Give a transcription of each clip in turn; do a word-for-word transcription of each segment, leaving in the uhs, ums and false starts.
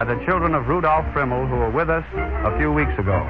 The children of Rudolph Frimmel, who were with us a few weeks ago.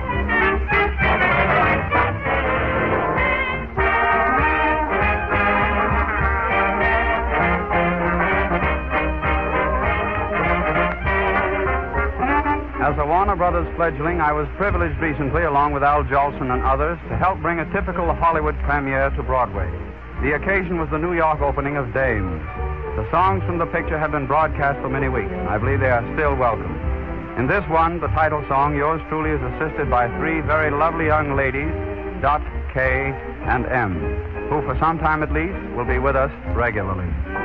As a Warner Brothers fledgling, I was privileged recently, along with Al Jolson and others, to help bring a typical Hollywood premiere to Broadway. The occasion was the New York opening of Dames. The songs from the picture have been broadcast for many weeks, and I believe they are still welcome. In this one, the title song, yours truly is assisted by three very lovely young ladies, Dot, Kay, and M, who for some time at least will be with us regularly.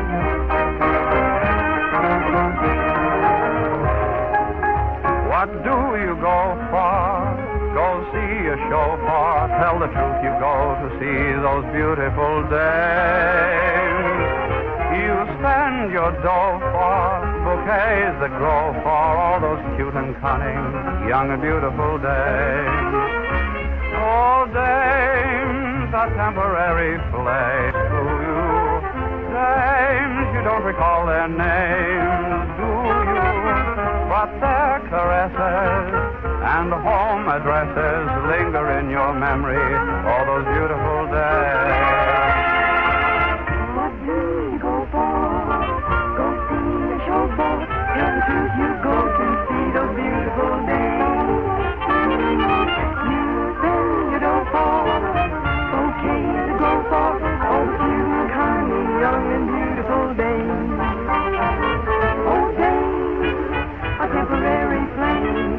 What do you go for? Go see a show for. Tell the truth, you go to see those beautiful dames. You spend your dough for bouquets that grow for all those cute and cunning young and beautiful dames. Oh, dames, a temporary place to you. Dames, you don't recall their names, do you? But their caresses and home addresses linger in your memory all those beautiful days. What do you go for? Go see the show for. Tell the truth, you go to see those beautiful days. You spend your dough for bouquets to go for all the cute and cunning young and beautiful days. Oh, days, a temporary flame.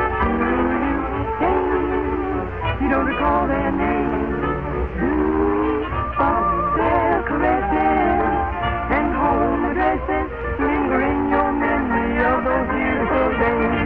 Days, you don't recall their names. But their caresses and home addresses linger in your memory of those beautiful days.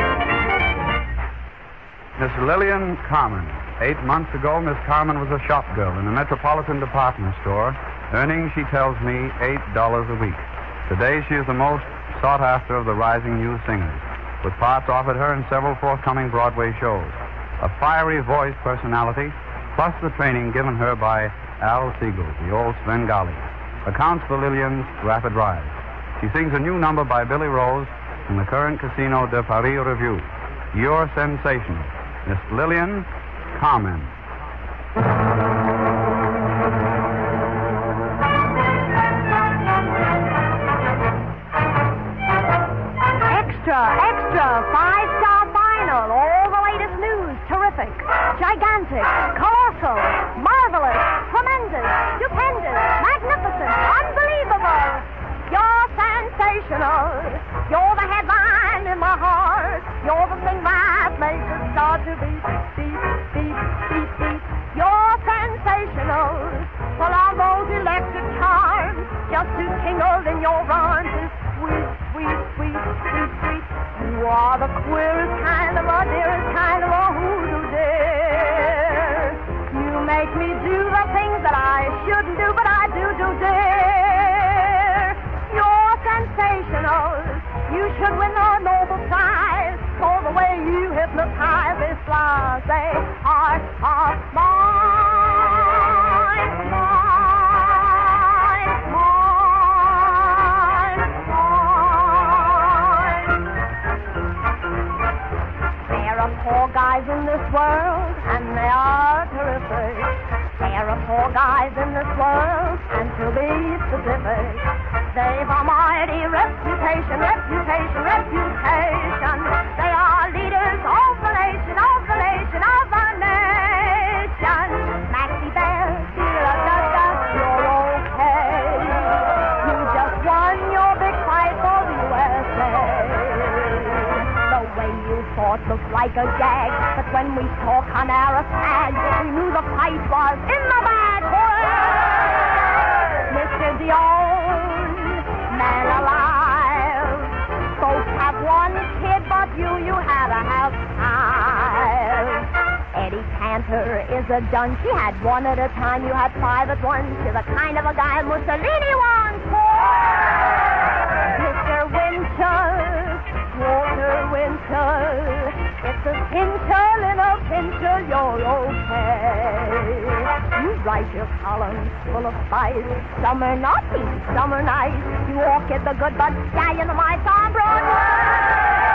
Miss Lillian Carmen. Eight months ago, Miss Carmen was a shop girl in a metropolitan department store, earning, she tells me, eight dollars a week. Today, she is the most sought after of the rising new singers, with parts offered her in several forthcoming Broadway shows. A fiery voice personality, plus the training given her by Al Siegel, the old Svengali, accounts for Lillian's rapid rise. She sings a new number by Billy Rose in the current Casino de Paris Revue. Your sensation, Miss Lillian Carmen. Extra, extra, five-star final, all the latest news, terrific, gigantic, colossal, marvelous, tremendous, stupendous, magnificent, unbelievable. You're sensational. You're the headline in my heart. You're the thing that makes it start to beat, beat, beat, beat, beat. You're sensational. Full of those electric charms, just to tingle in your arms is sweet, sweet, sweet, sweet, sweet. You are the queerest kind of a dearest kind of a hoodoo dear. You make me do the things that I shouldn't do, but I do do dear. You're sensational. You should win the Nobel Prize for the way you hypnotize this blase heart of mine, mine, mine, mine. There are four guys in this world, and they are terrific. There are four guys in this world, and to be specific, they've a mighty reputation, reputation, reputation. They are leaders of the nation, of the nation, of the nation. Maxie Bear, Sheila, da-da, you're okay. You just won your big fight for the U S A. The way you fought looked like a jag, but when we saw Conara tag, we knew the fight was in the bag. Mister Dion, man alive. Folks have one kid, but you, you had to have five. Eddie Cantor is a dunce. He had one at a time. You had five at once. You're the kind of a guy Mussolini wants for. Mister Winter, Walter Winter. It's a pincher, little pincher, you're okay. You write your columns full of spice. Some are naughty, some are nice. You walk in the good but stallion of my on Broadway.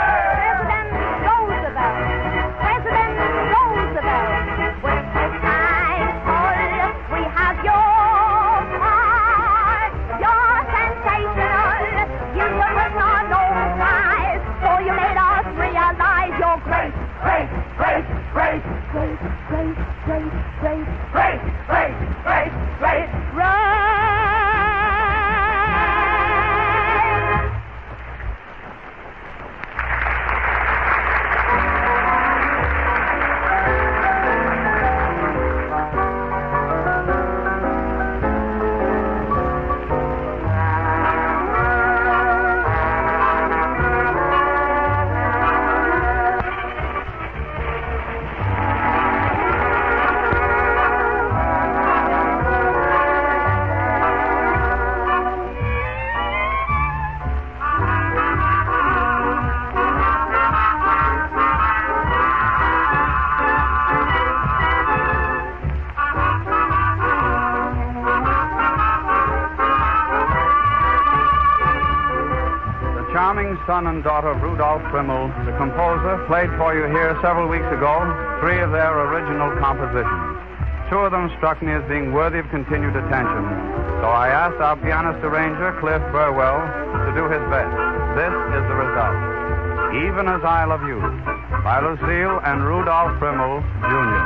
living son and daughter of Rudolph Frimmel, the composer, played for you here several weeks ago three of their original compositions. Two of them struck me as being worthy of continued attention, so I asked our pianist-arranger, Cliff Burwell, to do his best. This is the result. Even As I Love You, by Lucille and Rudolph Frimmel, Junior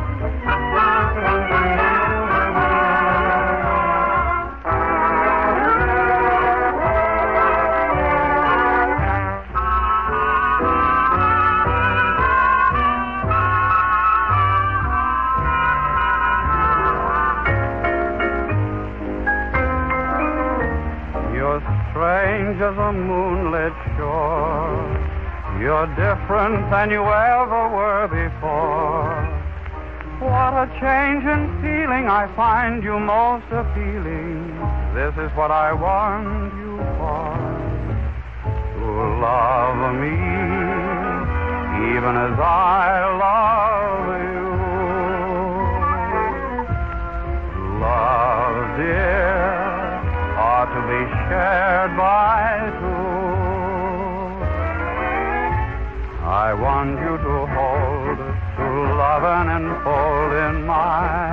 Strange as a moonlit shore, you're different than you ever were before. What a change in feeling, I find you most appealing. This is what I want you for, to love me, even as I love you. Love, dear, ought to be shared by two. I want you to hold, to love and enfold in my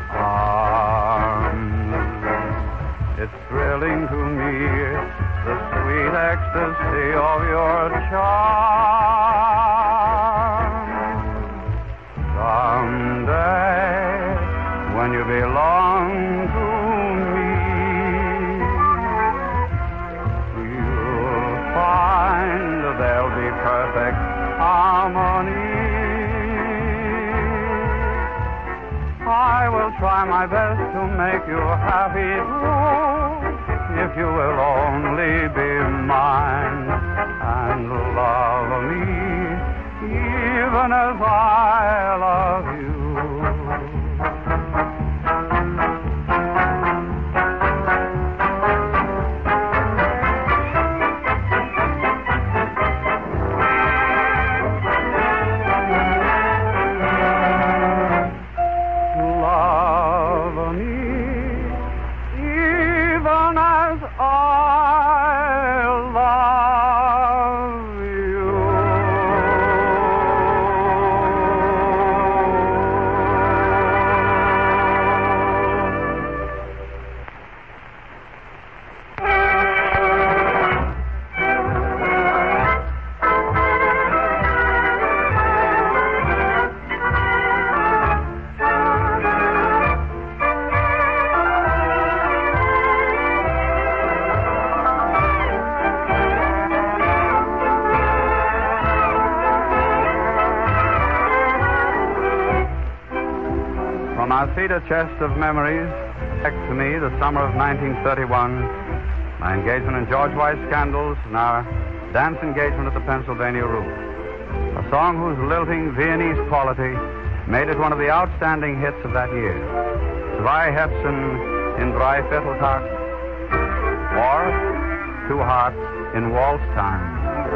arms. It's thrilling to me, the sweet ecstasy of your charm. Someday, when you belong to me, there'll be perfect harmony. I will try my best to make you happy too, if you will only be mine and love me, even as I love you. A chest of memories back to me the summer of nineteen thirty-one, my engagement in George White's Scandals and our dance engagement at the Pennsylvania Roof. A song whose lilting Viennese quality made it one of the outstanding hits of that year. Zwei Herzen in Drei Vierteltakt, or Two Hearts in Waltz Time.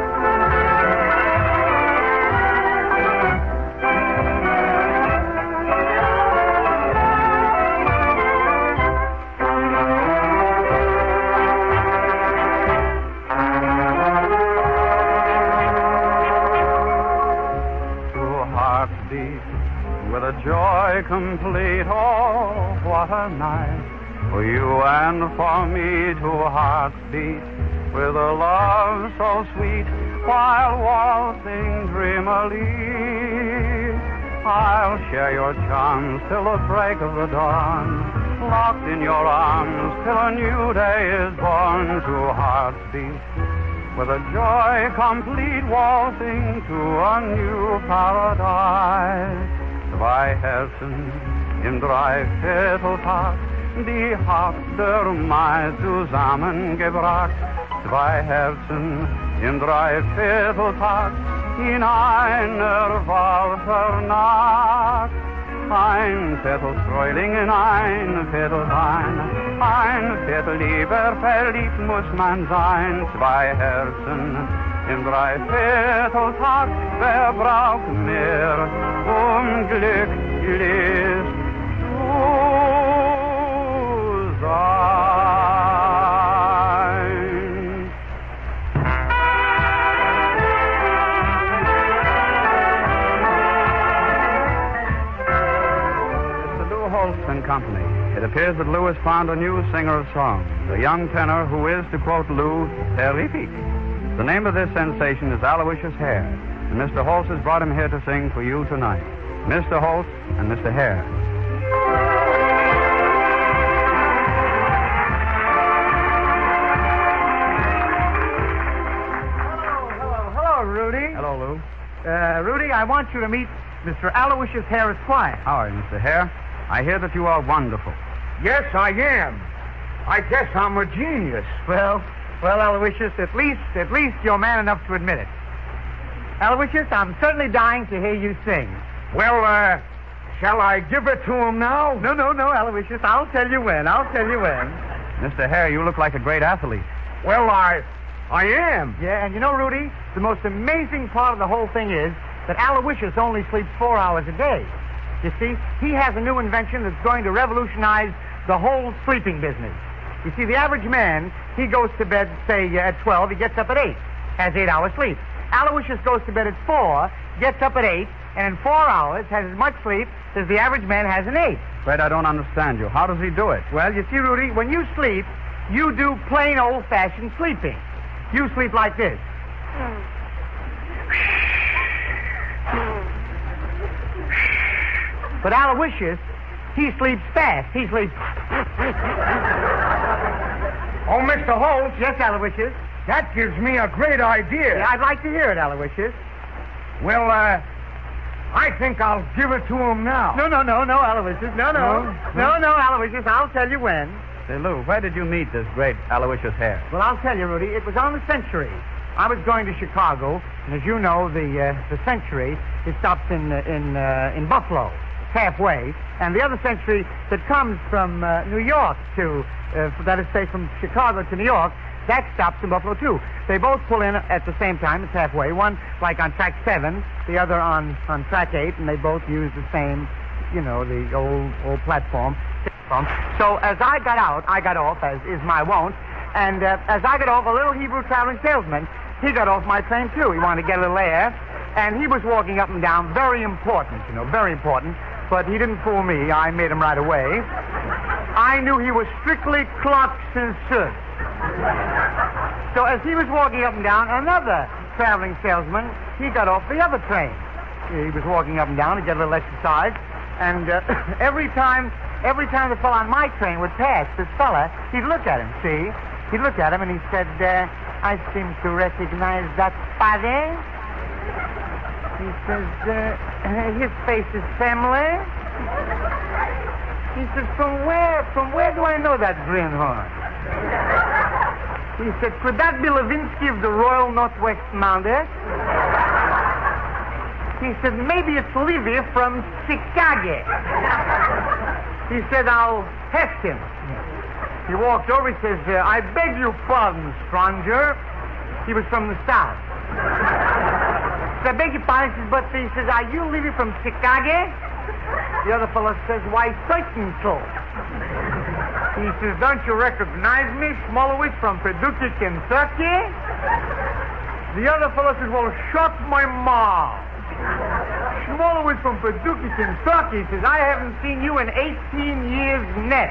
Joy complete, oh, what a night for you and for me, two hearts beat with a love so sweet while waltzing dreamily. I'll share your charms till the break of the dawn, locked in your arms till a new day is born, two hearts beat with a joy complete, waltzing to a new paradise. Zwei Herzen in drei Vierteltakt, die habt ihr mal zusammengebracht. Zwei Herzen in drei Vierteltakt, in einer Walsernacht. Ein Viertel Frühling in ein Viertel Wein, ein Viertel lieber verliebt muss man sein. Zwei Herzen in drei Vierteltakt, wer braucht mehr, um glücklich zu sein? appears that Lou has found a new singer of songs, a young tenor who is, to quote Lou, terrific. The name of this sensation is Aloysius Hare, and Mister Holtz has brought him here to sing for you tonight. Mister Holtz and Mister Hare. Rudy. Hello, Lou. Uh, Rudy, I want you to meet Mister Aloysius Hare Esquire. How are you, Mister Hare? I hear that you are wonderful. Yes, I am. I guess I'm a genius. Well, well, Aloysius, at least, at least you're man enough to admit it. Aloysius, I'm certainly dying to hear you sing. Well, uh, shall I give it to him now? No, no, no, Aloysius. I'll tell you when. I'll tell you when. Mister Hare, you look like a great athlete. Well, I, I am. Yeah, and you know, Rudy, the most amazing part of the whole thing is that Aloysius only sleeps four hours a day. You see, he has a new invention that's going to revolutionize the whole sleeping business. You see, the average man, he goes to bed, say, uh, at twelve, he gets up at eight, has eight hours sleep. Aloysius goes to bed at four, gets up at eight, and in four hours has as much sleep as the average man has in eight. Fred, I don't understand you. How does he do it? Well, you see, Rudy, when you sleep, you do plain old-fashioned sleeping. You sleep like this. But Aloysius, he sleeps fast. He sleeps... Oh, Mister Holtz. Yes, Aloysius? That gives me a great idea. Yeah, I'd like to hear it, Aloysius. Well, uh, I think I'll give it to him now. No, no, no, no, Aloysius. No, no. No? No, no, Aloysius. I'll tell you when. Say, Lou, where did you meet this great Aloysius Hare? Well, I'll tell you, Rudy. It was on the Century. I was going to Chicago, and as you know, the uh, the Century, it stops in uh, in uh, in Buffalo, halfway, and the other Century that comes from uh, New York to, uh, that is, say, from Chicago to New York, that stops in Buffalo too. They both pull in at the same time. It's halfway. One like on track seven, the other on on track eight, and they both use the same, you know, the old old platform. So as I got out, I got off, as is my wont, and uh, as I got off, a little Hebrew traveling salesman, he got off my train too. He wanted to get a little air, and he was walking up and down, very important, you know, very important, but he didn't fool me. I made him right away. I knew he was strictly clocks and suits. So as he was walking up and down, another traveling salesman, he got off the other train. He was walking up and down to get a little exercise, and uh, every time... Every time the fellow on my train would pass, this fella, he'd look at him, see? He'd look at him and he said, uh, I seem to recognize that body. He says, uh, his face is familiar. He says, from where, from where do I know that greenhorn? He said, could that be Levinsky of the Royal Northwest Mounted? He said, maybe it's Levy from Chicago. He said, I'll test him. He walked over, he says, uh, I beg your pardon, stranger. He was from the South. He said, I beg your pardon, he says, but he says, are you Levy from Chicago? The other fellow says, why, certain so. He says, don't you recognize me, Smallowitz from Paducah, Kentucky? The other fellow says, well, shut my mouth. Smallowitz from Paducah, Kentucky, says, I haven't seen you in eighteen years net.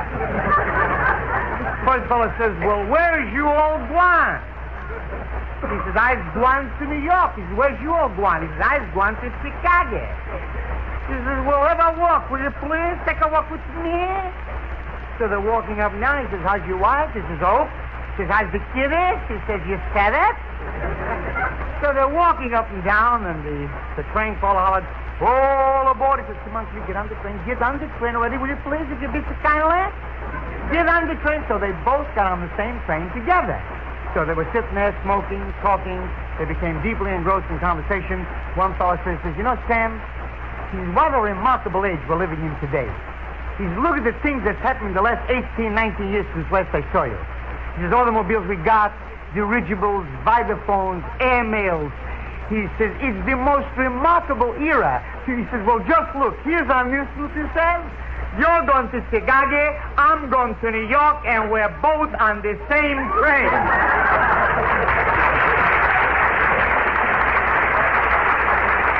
First fellow says, well, where's you all gone? He says, I've gone to New York. He says, where's you all gone? He says, I've gone to Chicago. He says, well, have a walk, will you please? Take a walk with me. So they're walking up and down. He says, how's your wife? He says, oh. He says, how's the kiddies? He says, you said it? So they're walking up and down, and the, the train fellow hollered, all aboard. He says, come on, you get on the train. Get on the train already, will you please, if you be so kindly? Get on the train. So they both got on the same train together. So they were sitting there smoking, talking. They became deeply engrossed in conversation. One fellow says, you know, Sam, what a remarkable age we're living in today. He says, look at the things that's happened in the last eighteen, nineteen years since last I saw you. He says, automobiles we got, dirigibles, vidophones, airmails. He says, it's the most remarkable era. He says, well, just look. Here's our news, he says. You're going to Chicago, I'm going to New York, and we're both on the same train.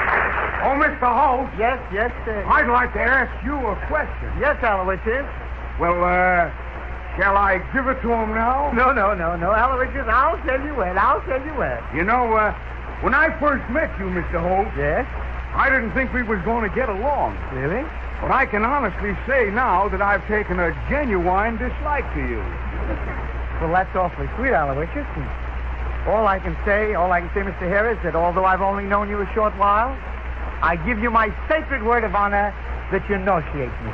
Oh, Mister Holtz. Yes, yes, sir. I'd like to ask you a question. Yes, Aloysius. Well, uh, shall I give it to him now? No, no, no, no, Aloysius, I'll tell you when. I'll tell you when. You know, uh, when I first met you, Mister Holt, Yes? I didn't think we was going to get along. Really? But I can honestly say now that I've taken a genuine dislike to you. Well, that's awfully sweet, Aloysius. And all I can say, all I can say, Mister Hare, is that although I've only known you a short while, I give you my sacred word of honor that you initiate me.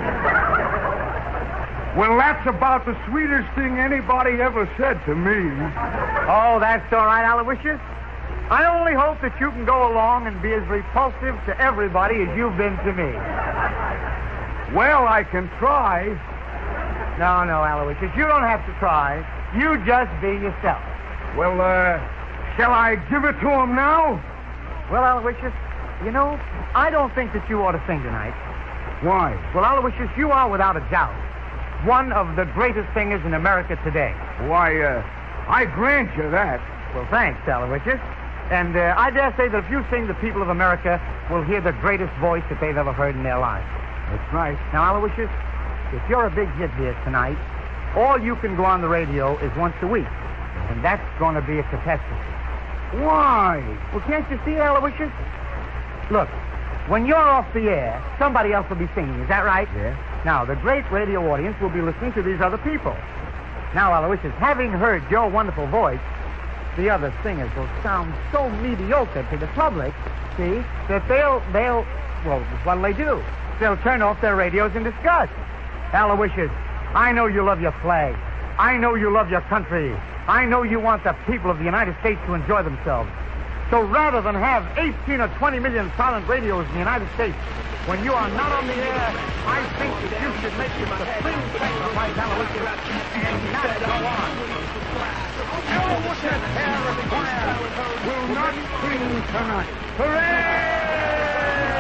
Well, that's about the sweetest thing anybody ever said to me. Oh, that's all right, Aloysius. I only hope that you can go along and be as repulsive to everybody as you've been to me. Well, I can try. No, no, Aloysius, you don't have to try. You just be yourself. Well, uh, shall I give it to him now? Well, Aloysius, you know, I don't think that you ought to sing tonight. Why? Well, Aloysius, you are without a doubt one of the greatest singers in America today. Why, uh, I grant you that. Well, thanks, Aloysius. And uh, I dare say that if you sing, the people of America will hear the greatest voice that they've ever heard in their lives. That's right. Now, Aloysius, if you're a big hit here tonight, all you can go on the radio is once a week. And that's going to be a catastrophe. Why? Well, can't you see, Aloysius? Look, when you're off the air, somebody else will be singing. Is that right? Yes. Now, the great radio audience will be listening to these other people. Now, Aloysius, having heard your wonderful voice, the other singers will sound so mediocre to the public, see, that they'll, they'll, well, what'll they do? They'll turn off their radios in disgust. Aloysius, I know you love your flag. I know you love your country. I know you want the people of the United States to enjoy themselves. So rather than have eighteen or twenty million silent radios in the United States, when you are not on the air, I think that you should make the supreme sacrifice, Aloysius, and not go on. Hubert Prior will not sing tonight. Hooray!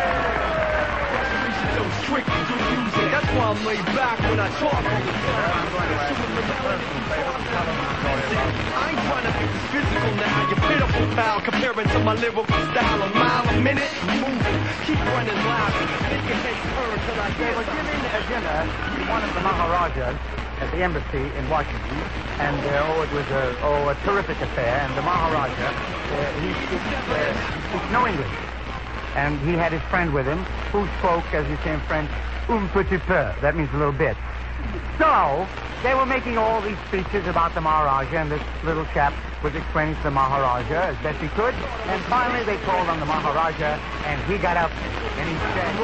That's why I'm laid back when I talk all the time. I ain't trying to be physical now. You pitiful pal comparing to my lyrical style. A mile a minute, moving. Keep running loud. Make your head turn till I They get were giving a dinner to one of the Maharajas at the embassy in Washington, and uh, oh, it was a oh a terrific affair. And the Maharaja, uh, he speaks, uh, speaks no English, and he had his friend with him who spoke, as you say in French, un petit peu. That means a little bit. So they were making all these speeches about the Maharaja, and this little chap was explaining to the Maharaja as best he could. And finally they called on the Maharaja, and he got up and he said,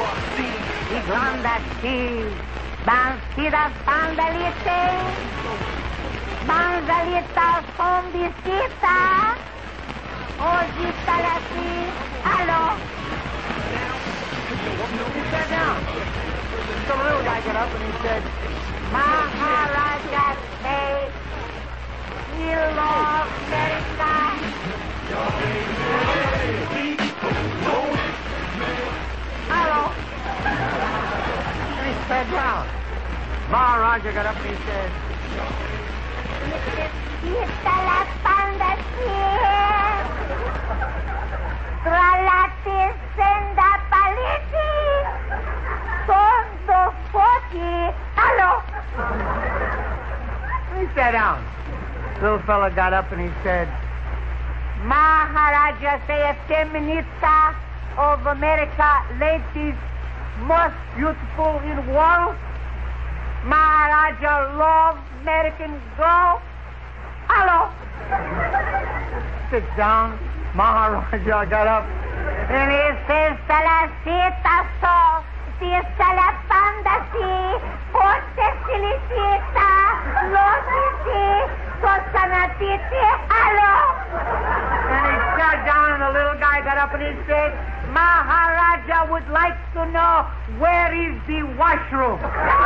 Bandleader, bandleader, bandleader from the cita. Oh, Gistalati, hello. He sat down. So the little guy got up and he said, Maharaja say, he loves America. Hello. and he sat down. Maharaja got up and he said, Quita la panda Tralati senda paliti. Tondo forty. Hello. he sat down. Little fella got up and he said, Maharaja say a feminista of America, ladies most beautiful in world. Maharaja loves American girl. Hello. sit down. Maharaja got up. And he says, Salacita so, si salapanda si, forte silicita, losisi, sosanatiti, hello. And he sat down, and the little guy got up and he said, Maharaja would like to know where is the washroom.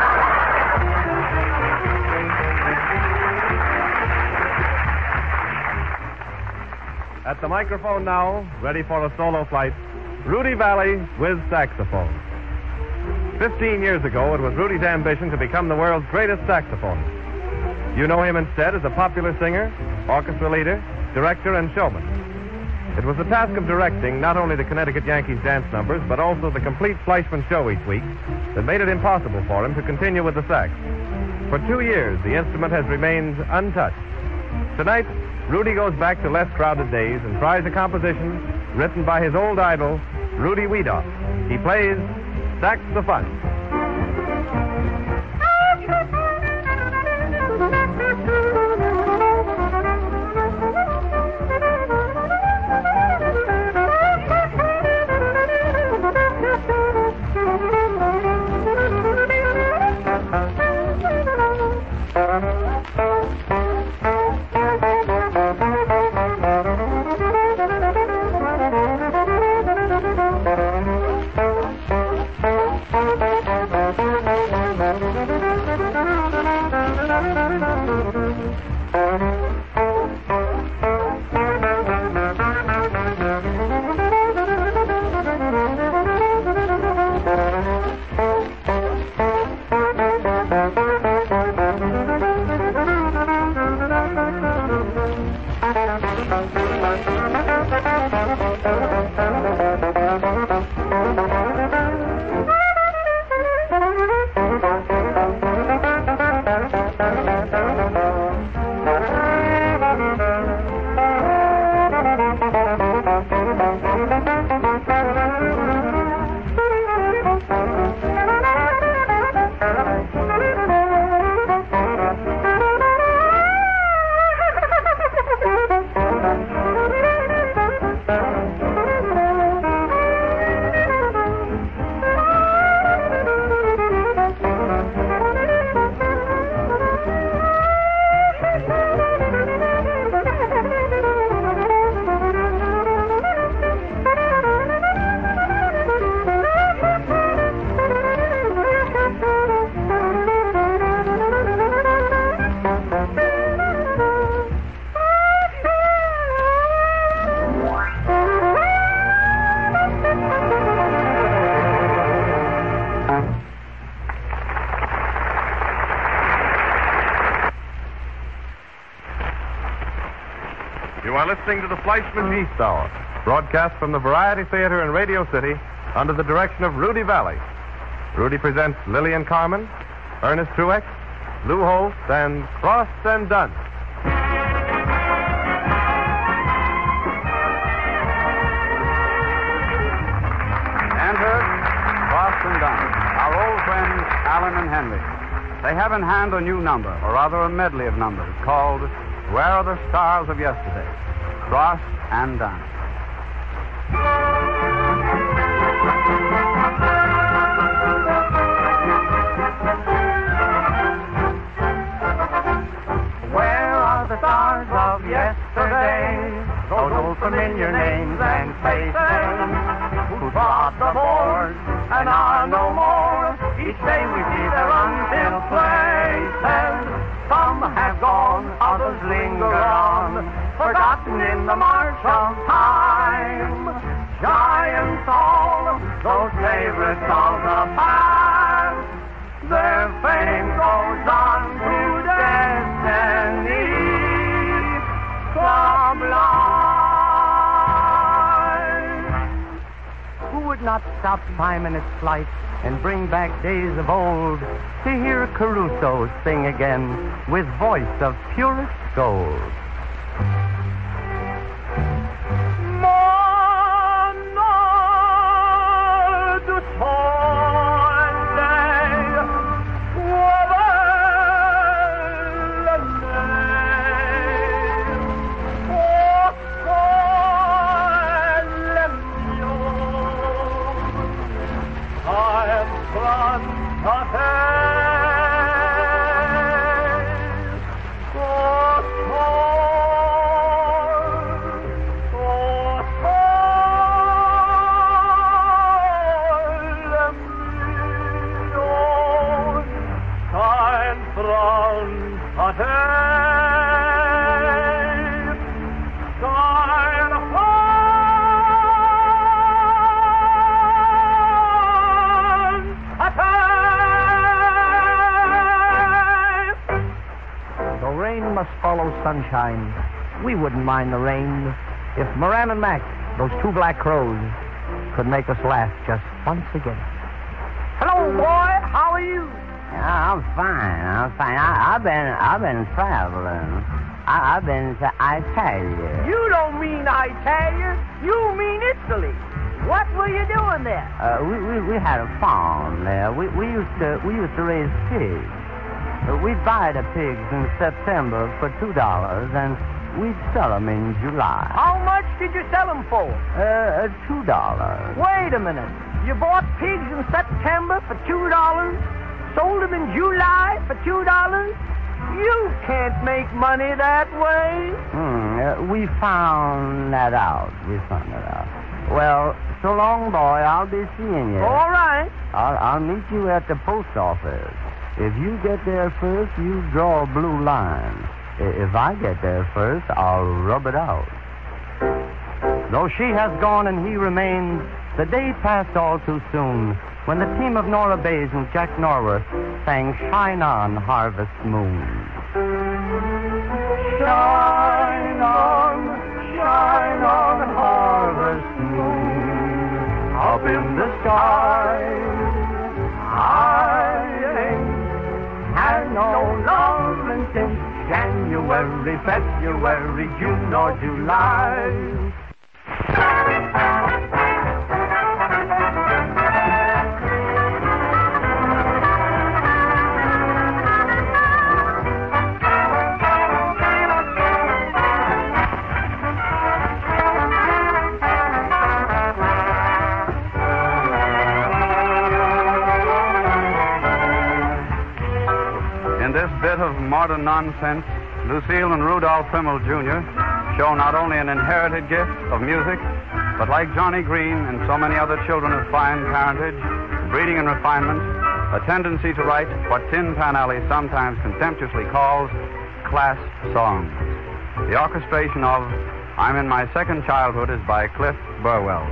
At the microphone now, ready for a solo flight, Rudy Vallee with saxophone. Fifteen years ago, it was Rudy's ambition to become the world's greatest saxophonist. You know him instead as a popular singer, orchestra leader, director, and showman. It was the task of directing not only the Connecticut Yankees dance numbers, but also the complete Fleischmann show each week that made it impossible for him to continue with the sax. For two years, the instrument has remained untouched. Tonight, Rudy goes back to less crowded days and tries a composition written by his old idol, Rudy Wiedoff. He plays Sax-the-Fun. You are listening to the Fleischmann Yeast Hour, broadcast from the Variety Theater in Radio City under the direction of Rudy Vallee. Rudy presents Lillian Carmen, Ernest Truex, Lou Holtz, and Cross and Dunn. Enter Cross and Dunn, our old friends Alan and Henry. They have in hand a new number, or rather a medley of numbers, called Where Are the Stars of Yesterday? Cross and Dunn. Where are the stars of yesterday? Those old familiar names and faces who trod the boards and are no more. Each day we see their unfilled places. Some have gone, others linger on, forgotten in the march of time. Giants all, those favorites of the past, their fame goes on to destiny sublime. Who would not stop time in its flight and bring back days of old to hear Caruso sing again with voice of purest gold? Sunshine. We wouldn't mind the rain. If Moran and Mac, those two black crows, could make us laugh just once again. Hello, boy. How are you? I'm fine. I'm fine. I, I've been I've been traveling. I, I've been to Italy. You don't mean Italy. You mean Italy. What were you doing there? Uh, we, we we had a farm there. We we used to we used to raise pigs. Uh, we'd buy the pigs in September for two dollars, and we'd sell them in July. How much did you sell them for? Uh, two dollars. Wait a minute. You bought pigs in September for two dollars, sold them in July for two dollars. You can't make money that way. Hmm. Uh, we found that out. We found that out. Well, so long, boy. I'll be seeing you. All right. I'll, I'll meet you at the post office. If you get there first, you draw a blue line. If I get there first, I'll rub it out. Though she has gone and he remains, the day passed all too soon when the team of Nora Bays and Jack Norworth sang Shine On, Harvest Moon. Shine on, shine on, harvest moon, up in the sky. I ain't had no love since January, February, June, or July. Bit of modern nonsense, Lucille and Rudolph Primmel Junior show not only an inherited gift of music, but like Johnny Green and so many other children of fine parentage, breeding and refinement, a tendency to write what Tin Pan Alley sometimes contemptuously calls class songs. The orchestration of I'm in My Second Childhood is by Cliff Burwell.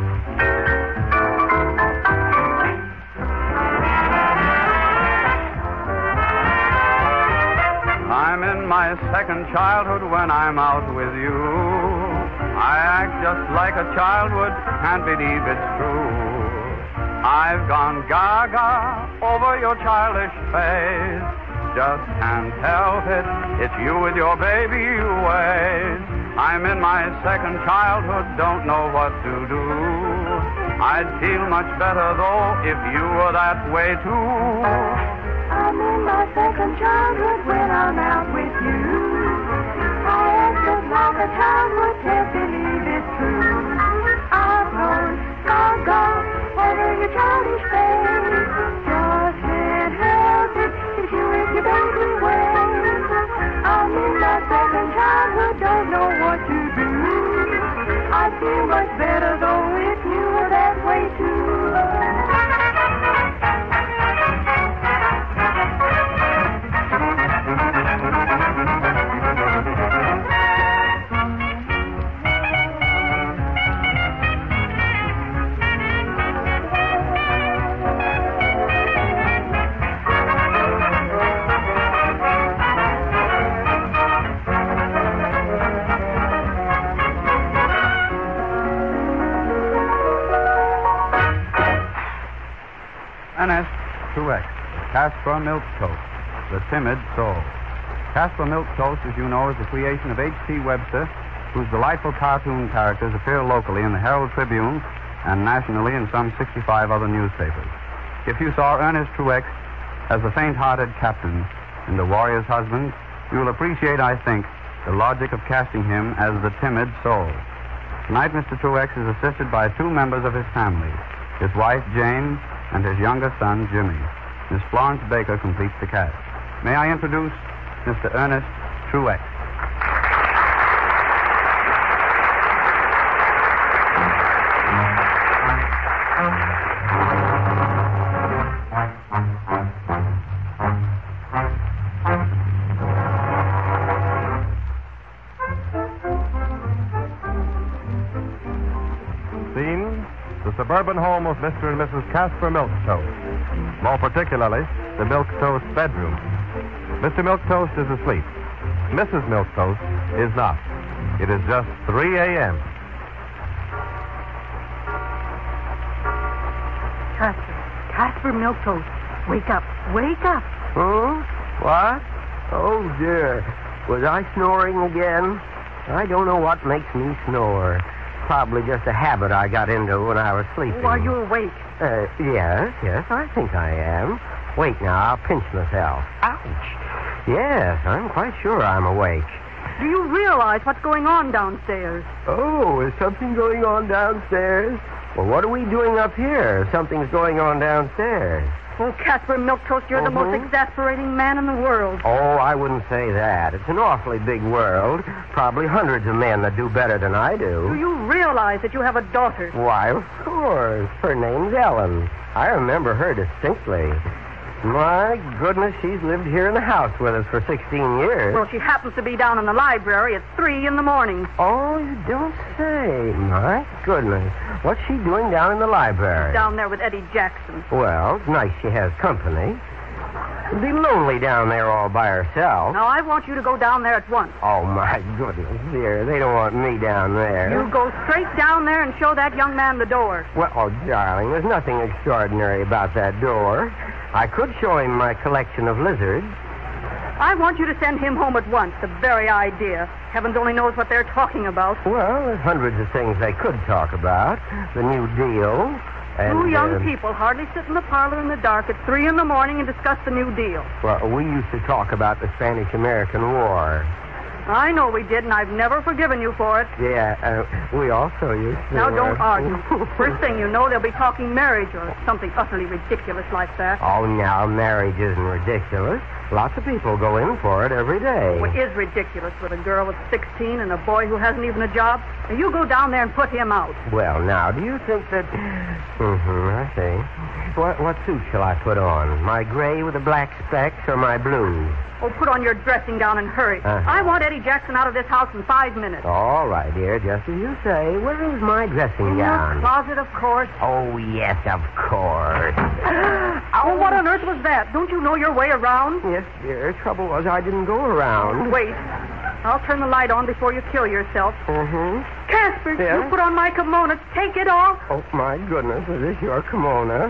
I'm in my second childhood when I'm out with you. I act just like a child would, can't believe it's true. I've gone gaga over your childish face. Just can't help it, it's you with your baby ways. I'm in my second childhood, don't know what to do. I'd feel much better though if you were that way too. I'm in my second childhood when I'm out with you. I act just like a child would, can't believe it's true. I've gone gaga over your childish face. Just can't help it, it's you with your baby ways. I'm in my second childhood, don't know what to do. I feel much better though if you were that way too. Ernest, Truex, Casper Milquetoast, The Timid Soul. Casper Milquetoast, as you know, is the creation of H T Webster, whose delightful cartoon characters appear locally in the Herald Tribune and nationally in some sixty-five other newspapers. If you saw Ernest Truex as the faint-hearted captain in The Warrior's Husband, you will appreciate, I think, the logic of casting him as the timid soul. Tonight, Mister Truex is assisted by two members of his family, his wife, Jane, and his younger son, Jimmy. Miss Florence Baker completes the cast. May I introduce Mister Ernest Truex. Suburban home of Mister and Missus Casper Milquetoast. More particularly, the Milquetoast bedroom. Mister Milquetoast is asleep. Missus Milquetoast is not. It is just three a.m. Casper, Casper Milquetoast, wake up, wake up. Huh? What? Oh, dear. Was I snoring again? I don't know what makes me snore. Probably just a habit I got into when I was sleeping. Oh, are you awake? Uh, yes, yes, I think I am. Wait now, I'll pinch myself. Ouch. Yes, I'm quite sure I'm awake. Do you realize what's going on downstairs? Oh, is something going on downstairs? Well, what are we doing up here? Something's going on downstairs. Oh, Casper Milquetoast, you're Uh-huh. the most exasperating man in the world. Oh, I wouldn't say that. It's an awfully big world. Probably hundreds of men that do better than I do. Do you realize that you have a daughter? Why, of course. Her name's Ellen. I remember her distinctly. My goodness, she's lived here in the house with us for sixteen years. Well, she happens to be down in the library at three in the morning. Oh, you don't say. My goodness. What's she doing down in the library? Down there with Eddie Jackson. Well, it's nice she has company. She'd be lonely down there all by herself. Now, I want you to go down there at once. Oh, my goodness, dear. They don't want me down there. You go straight down there and show that young man the door. Well, oh, darling, there's nothing extraordinary about that door. I could show him my collection of lizards. I want you to send him home at once. The very idea. Heavens only knows what they're talking about. Well, there's hundreds of things they could talk about. The New Deal. And, Two young uh, people hardly sit in the parlor in the dark at three in the morning and discuss the New Deal. Well, we used to talk about the Spanish-American War. I know we did, and I've never forgiven you for it. Yeah, uh, we also used to... Now, don't uh, argue. First thing you know, they'll be talking marriage or something utterly ridiculous like that. Oh, now, marriage isn't ridiculous. Lots of people go in for it every day. Well, it is ridiculous with a girl that's sixteen and a boy who hasn't even a job. Now, you go down there and put him out. Well, now, do you think that... Mm-hmm, I see. What, what suit shall I put on? My gray with the black specks or my blue? Oh, put on your dressing gown and hurry. Uh-huh. I want Eddie Jackson out of this house in five minutes. All right, dear, just as you say. Where is my dressing In gown? your closet, of course. Oh, yes, of course. Oh, what on earth was that? Don't you know your way around? Yes, dear. Trouble was I didn't go around. Wait. I'll turn the light on before you kill yourself. Mm-hmm. Casper, Yeah? you put on my kimono. Take it off. Oh, my goodness. Is this your kimono?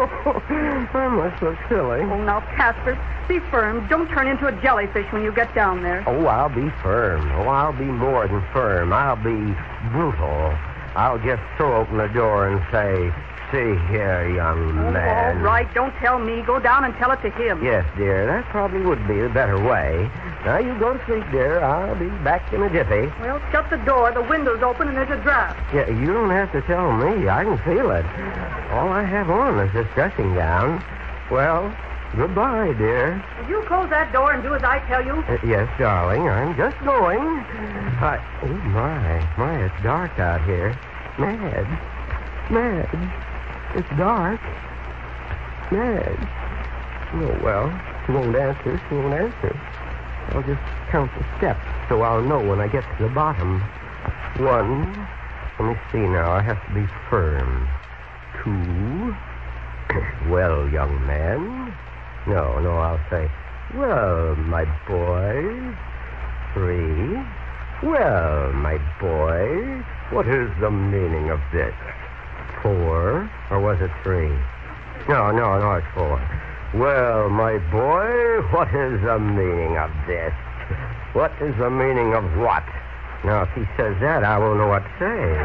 I must look silly. Oh, now, Casper, be firm. Don't turn into a jellyfish when you get down there. Oh, I'll be firm. Oh, I'll be more than firm. I'll be brutal. I'll just throw open the door and say, see here, young Oh, man. all right. Don't tell me. Go down and tell it to him. Yes, dear. That probably would be the better way. Now, you go to sleep, dear. I'll be back in a jiffy. Well, shut the door. The window's open and there's a draft. Yeah, you don't have to tell me. I can feel it. All I have on is this dressing gown. Well, goodbye, dear. Will you close that door and do as I tell you? Uh, yes, darling. I'm just going. I... Oh, my. My, it's dark out here. Madge. Madge. It's dark. Madge. Oh, well, she won't answer. She won't answer. I'll just count the steps so I'll know when I get to the bottom. One. Let me see now. I have to be firm. Two. Well, young man. No, no, I'll say, well, my boy. Three. Well, my boy, what is the meaning of this? Four. Or was it three? No, no, no, it's four. Well, my boy, what is the meaning of this? What is the meaning of what? Now, if he says that, I won't know what to say.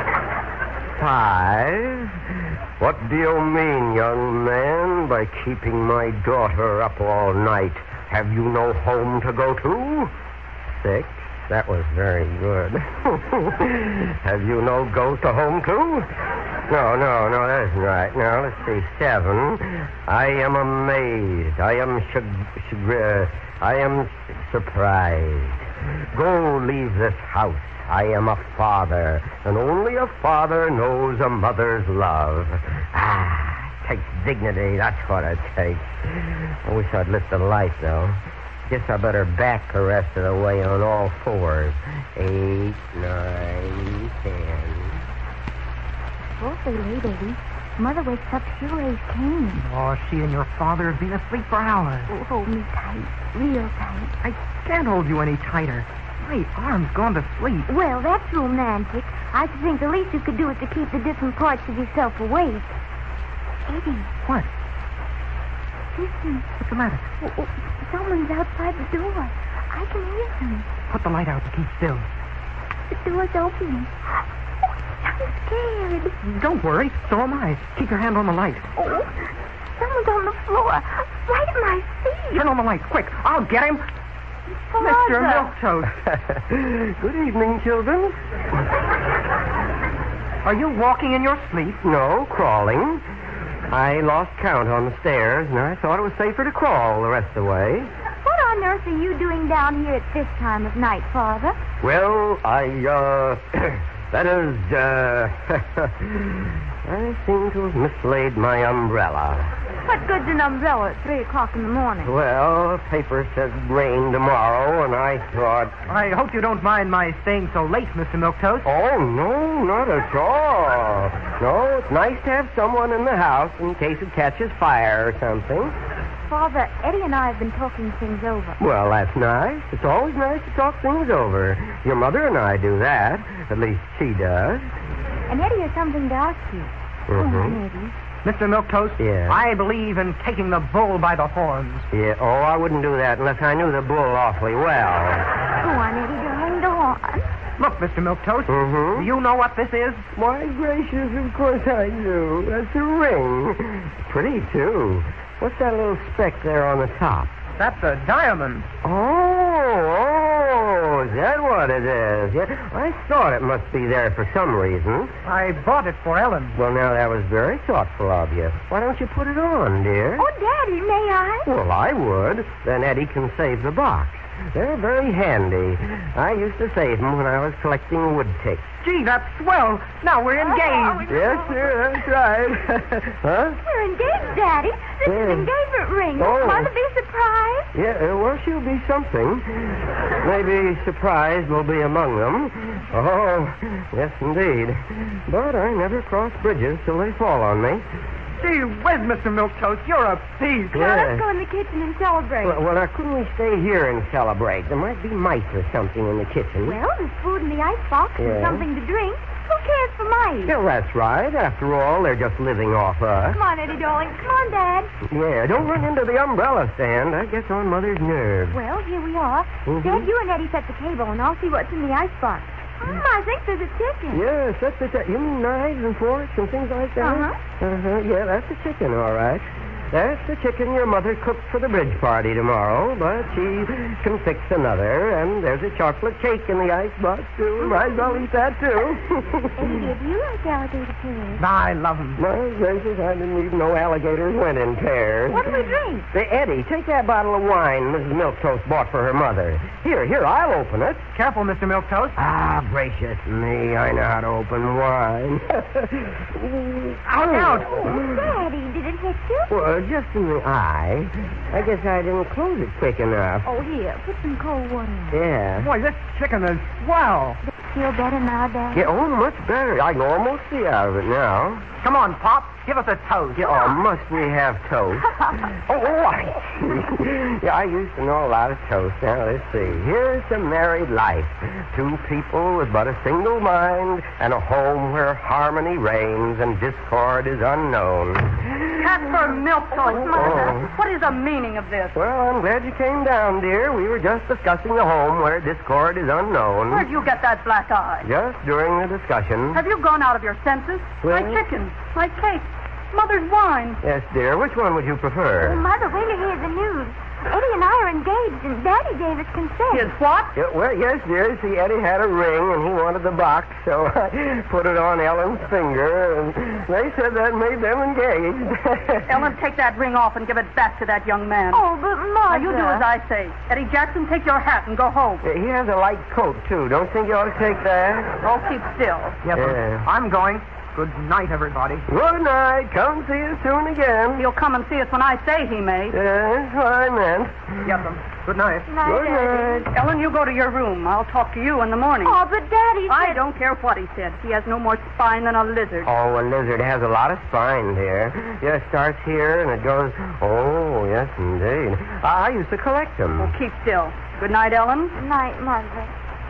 Five. What do you mean, young man, by keeping my daughter up all night? Have you no home to go to? Six. That was very good. Have you no ghost to home to? No, no, no, that isn't right. Now, let's see. Seven. I am amazed. I am chag- chagr- I am surprised. Go leave this house. I am a father, and only a father knows a mother's love. Ah, it takes dignity. That's what it takes. I wish I'd lit the light, though. Guess I better back the rest of the way on all fours. Eight, nine, ten. Awfully late, Eddie. Mother wakes up, she always came. Oh, she and your father have been asleep for hours. Oh, hold me tight, real tight. I can't hold you any tighter. My arm's gone to sleep. Well, that's romantic. I should think the least you could do is to keep the different parts of yourself awake. Eddie. What? Listen. What's the matter? Oh, oh, someone's outside the door. I can hear them. Put the light out and keep still. The door's opening. Oh, I'm scared. Don't worry. So am I. Keep your hand on the light. Oh, someone's on the floor. Right at my feet. Turn on the light, quick. I'll get him. Father. Mister Milquetoast. Good evening, children. Are you walking in your sleep? No, crawling. I lost count on the stairs, and I thought it was safer to crawl the rest of the way. What on earth are you doing down here at this time of night, Father? Well, I, uh... that is, uh... I seem to have mislaid my umbrella. What good's an umbrella at three o'clock in the morning? Well, the paper says rain tomorrow, and I thought... I hope you don't mind my staying so late, Mister Milquetoast. Oh, no, not at all. No, it's nice to have someone in the house in case it catches fire or something. Father, Eddie and I have been talking things over. Well, that's nice. It's always nice to talk things over. Your mother and I do that. At least she does. And Eddie has something to ask you. Mm-hmm. Go on, Eddie. Mister Milquetoast, yeah. I believe in taking the bull by the horns. Yeah, oh, I wouldn't do that unless I knew the bull awfully well. Go on, Eddie, darling, go on. Look, Mister Milquetoast, mm-hmm. do you know what this is? Why, gracious, of course I do. That's a ring. Pretty, too. What's that little speck there on the top? That's a diamond. Oh, oh, is that what it is? Yeah, I thought it must be there for some reason. I bought it for Ellen. Well, now, that was very thoughtful of you. Why don't you put it on, dear? Oh, Daddy, may I? Well, I would. Then Eddie can save the box. They're very handy. I used to save them when I was collecting wood ticks. Gee, that's swell. Now we're engaged. Oh, yes, sir, that's right. Huh? We're engaged, Daddy. This Yeah. is an engagement ring. Oh. Will Mother be surprised? Yeah, uh, well, she'll be something. Maybe surprise will be among them. Oh, yes, indeed. But I never cross bridges till they fall on me. Gee whiz, Mister Milquetoast, you're a thief. Now, Yeah. let's go in the kitchen and celebrate. Well, well, now, couldn't we stay here and celebrate? There might be mice or something in the kitchen. Well, there's food in the icebox Yeah. and something to drink. Who cares for mice? Yeah, that's right. After all, they're just living off us. Come on, Eddie, darling. Come on, Dad. Yeah, don't run into the umbrella stand. That gets on Mother's nerves. Well, here we are. Mhm. Dad, you and Eddie set the table, and I'll see what's in the icebox. Mm, I think there's a chicken. Yes, that's the... T- you mean knives and forks and things like that? Uh-huh. Uh-huh, yeah, that's the chicken, all right. That's the chicken your mother cooked for the bridge party tomorrow, but she can fix another, and there's a chocolate cake in the icebox, too. Might as well eat that, too. Eddie, do you like alligator pears? I love them. My gracious, I didn't even know alligators went in pairs. What do we drink? Hey, Eddie, take that bottle of wine Missus Milquetoast bought for her mother. Here, here, I'll open it. Careful, Mister Milquetoast. Ah, gracious me, I know how to open wine. Out, out. Oh, Daddy, did it hit you? Well, just in the eye. I guess I didn't close it quick enough. Oh, here, put some cold water in. Yeah. Boy, this chicken is swell. Feel better now, Daddy? Yeah, oh, much better. I can almost see out of it now. Come on, Pop. Give us a toast. Yeah, oh, must we have toast? oh, oh, I see. Yeah, I used to know a lot of toast. Now, let's see. Here's to married life. Two people with but a single mind and a home where harmony reigns and discord is unknown. Casper Milquetoast, Mother. Oh. What is the meaning of this? Well, I'm glad you came down, dear. We were just discussing the home where discord is unknown. Where'd you get that black eye? Just during the discussion. Have you gone out of your senses? Well- My chicken, my cake, Mother's wine. Yes, dear. Which one would you Oh, prefer? Mother, wait to hear the news. Eddie and I are engaged, and Daddy gave us consent. His what? Yeah, well, yes, dear. See, Eddie had a ring, and he wanted the box, so I put it on Ellen's finger, and they said that made them engaged. Ellen, take that ring off and give it back to that young man. Oh, but Now, Mother... you do as I say. Eddie Jackson, take your hat and go home. He has a light coat, too. Don't think you ought to take that? Oh, keep still. Yes, sir. Yeah. I'm going. Good night, everybody. Good night. Come see us soon again. He'll come and see us when I say he may. That's what I meant. Yes, sir. Good night. Night, Good Daddy. night. Ellen, you go to your room. I'll talk to you in the morning. Oh, but Daddy I said... don't care what he said. He has no more spine than a lizard. Oh, a lizard has a lot of spine, dear. Yeah, it starts here and it goes... Oh, yes, indeed. I used to collect them. Oh, keep still. Good night, Ellen. Night, Mother.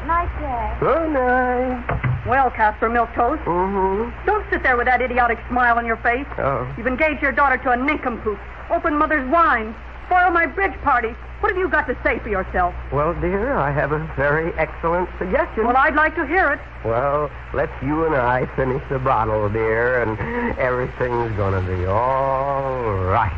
Night, Jack. Good night. Well, Casper, Milquetoast, Mm-hmm. don't sit there with that idiotic smile on your face. Oh. You've engaged your daughter to a nincompoop, open mother's wine, spoil my bridge party. What have you got to say for yourself? Well, dear, I have a very excellent suggestion. Well, I'd like to hear it. Well, let's you and I finish the bottle, dear, and everything's going to be all right.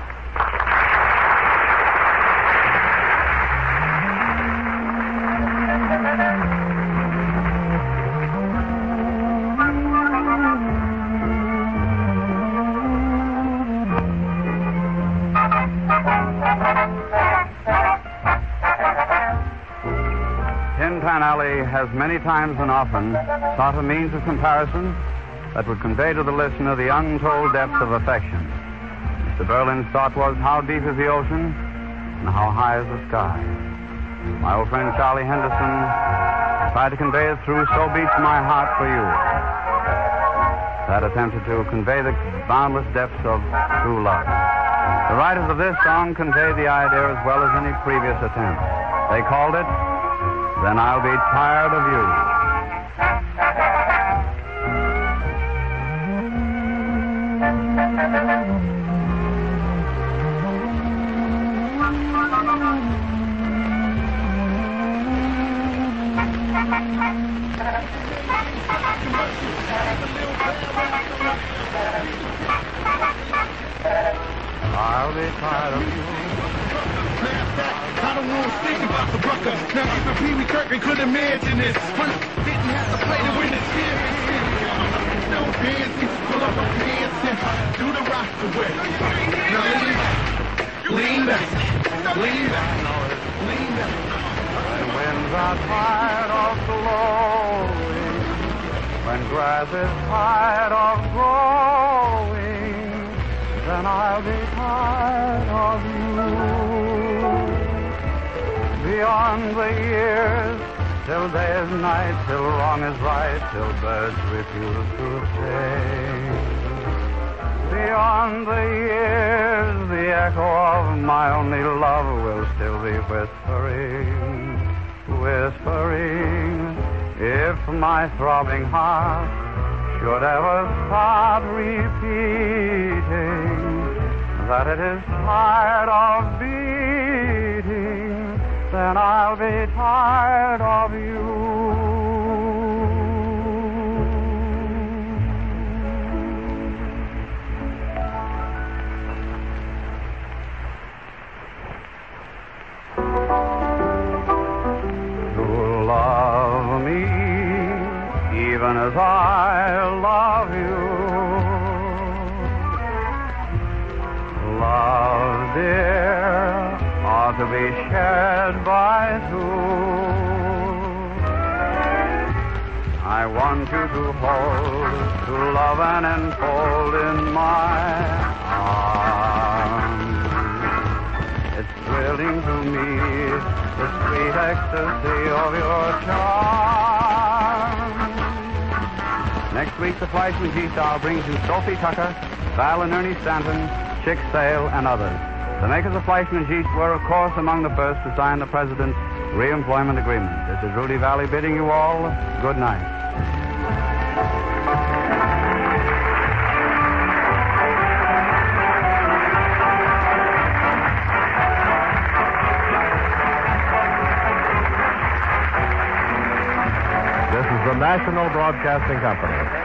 Has many times and often sought a means of comparison that would convey to the listener the untold depths of affection. Mister Berlin's thought was, how deep is the ocean and how high is the sky? My old friend Charlie Henderson tried to convey it through So Beats My Heart for You. That attempted to convey the boundless depths of true love. The writers of this song conveyed the idea as well as any previous attempt. They called it Then I'll Be Tired of You. I'll be tired of you. I don't want to think about the bucker. Now even Pee Wee Kirkman could imagine this. When didn't have to play to win the championship. No dancing, pull up my pants and do the rock away. Now lean back, lean back, lean back, lean back. When winds are tired of blowing, when grass is tired of growing, then I'll be tired of you. Beyond the years, till day is night, till wrong is right, till birds refuse to sing. Beyond the years, the echo of my only love will still be whispering, whispering. If my throbbing heart should ever start repeating that it is tired of beating, then I'll be tired of you. To love me even as I love you. Love, dear, ought to be shared by two. I want you to hold, to love and enfold in my arms. It's thrilling to me, the sweet ecstasy of your charm. Next week, the Fleischmann G-Star brings you Sophie Tucker, Val and Ernest Stanton, Chick Sale, and others. The makers of Fleischmann Yeast were, of course, among the first to sign the President's Reemployment Agreement. This is Rudy Vallee bidding you all good night. This is the National Broadcasting Company.